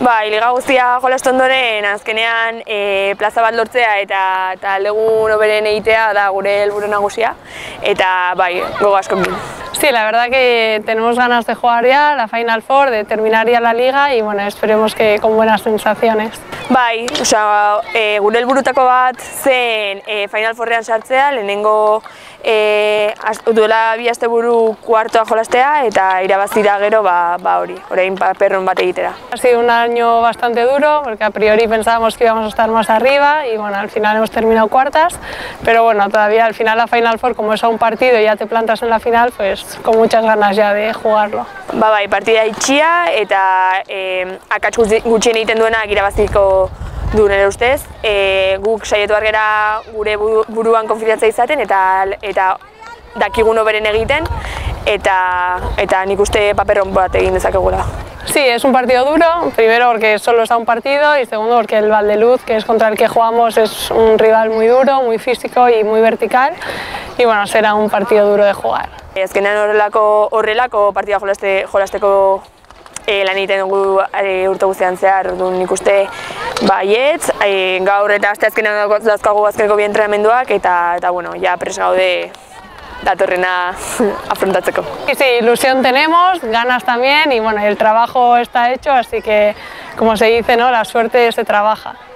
Bai, liga guztia jolastu ondoren azkenean plaza bat lortzea eta legun hoberen egitea da gure helburu nagusia eta bai, gogo askokin. Sí, la verdad que tenemos ganas de jugar ya la Final Four, de terminar ya la liga y bueno, esperemos que con buenas sensaciones. Bai, osea, gure helburutako bat zen Final Fourrean sartzea, lehenengo duela 2 asteburu kuartoa jolastea eta irabazira gero hori, orain paperron bat egitera. Ha sido un año bastante duro porque a priori pensábamos que íbamos a estar más arriba y bueno, al final hemos terminado cuartas, pero bueno, todavía al final la Final Four, como es a un partido y ya te plantas en la final, pues con muchas ganas ya de jugarlo. Bai, partida itxia eta akats gutxien egiten duenak irabaziko du nire ustez. Guk saietu gera gure buruan konfiantzia izaten eta dakigun hoberen egiten eta nik uste paperon bat egin dezakegula. Sí, es un partido duro, primero porque solo es a un partido y segundo porque el Valdeluz, que es contra el que jugamos, es un rival muy duro, muy físico y muy vertical y bueno, será un partido duro de jugar. Azkenean horrelako partida jolasteko lan egiten dugu urte guztian zehar, nik uste baietz, gaur eta asteazkenean dauzkagu azkeneko bi entrenamenduak eta bueno, ja prest gaude datorrena afrontatzeko. Sí, ilusión tenemos, ganas también y bueno, el trabajo está hecho, así que como se dice, ¿no? La suerte se trabaja.